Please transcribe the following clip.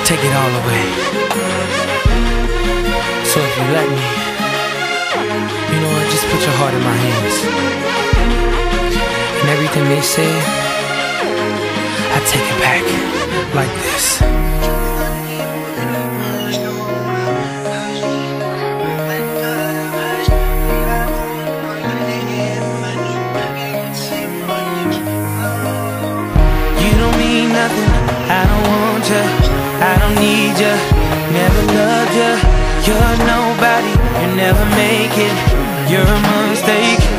take it all away. So if you let me, you know what, just put your heart in my hands. And everything they say, I take it back like this. You don't mean nothing, I don't want you, I don't need you, never loved you. You're nobody, you never make it, you're a mistake.